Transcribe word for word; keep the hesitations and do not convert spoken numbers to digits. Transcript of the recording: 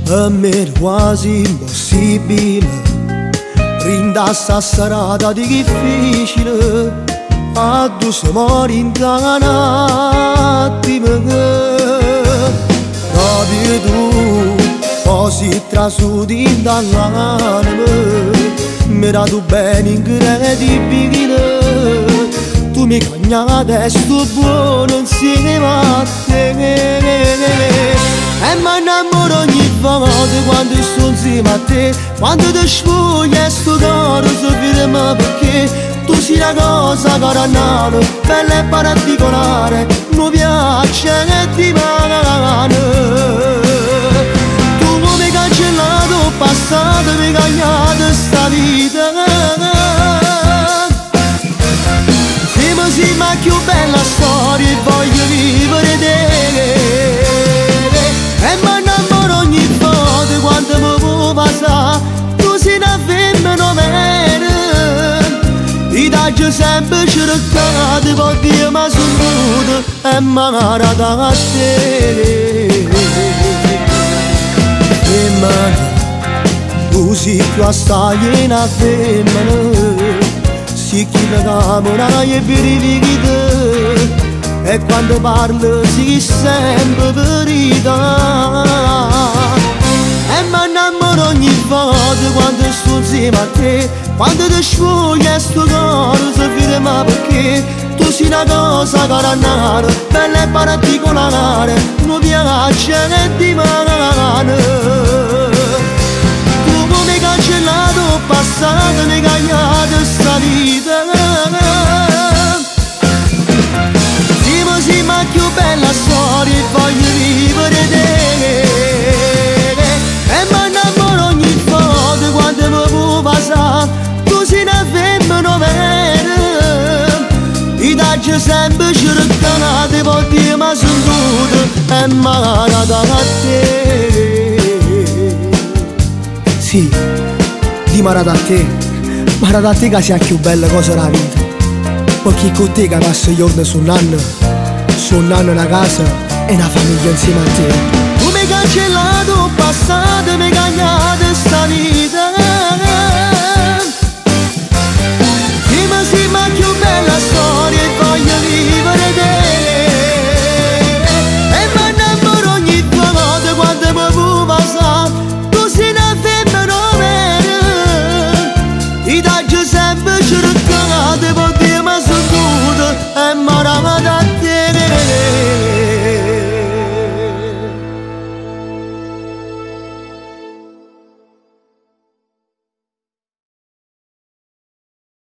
Per me è quasi impossibile rindassa a serata di difficile a tu se mori in un attimo proprio tu così trasudi in dall'anima mi da tu bene incredibile tu mi cagna adesso buono insieme a te e mi innamoro ogni volta quando sto insieme a te quando ti sfoglia e sto coro si ferma perché tu sei una cosa caranale bella e particolare mi piace che ti mane tu mi hai cancellato il passato mi hai cagnato sta vita sì, ma più bella storia e voglio vivere te e mi innamoro ogni volta quando mi può passare tu sei una femmina vera ti taglio sempre cercata poi Dio mi sono venuto e mi ha narrato a te femmina tu sei più assai una femmina si chi la camera e verifica e quando parlo si sempre verità e mi innamoro ogni volta quando sto insieme a te quando ti sfoglia e sto coro si ferma perché tu sei una cosa caranale bella e particolare mi piace che ti mane tu mi hai cancellato il passato mi hai cagnato sta vita sì ma sì ma più bella storia e voglio vivere te e mi innamoro ogni volta quando mi può passare tu sei una femmina vera ti taglio sempre cercata poi Dio mi sono venuto e mi ha narrato a te sì di marata a te marata a te che sia più bella cosa della vita perché con te che passa i giorni su un anno su un anno una casa e una famiglia insieme a te tu mi hai cancellato il passato mi hai cagnato sta vita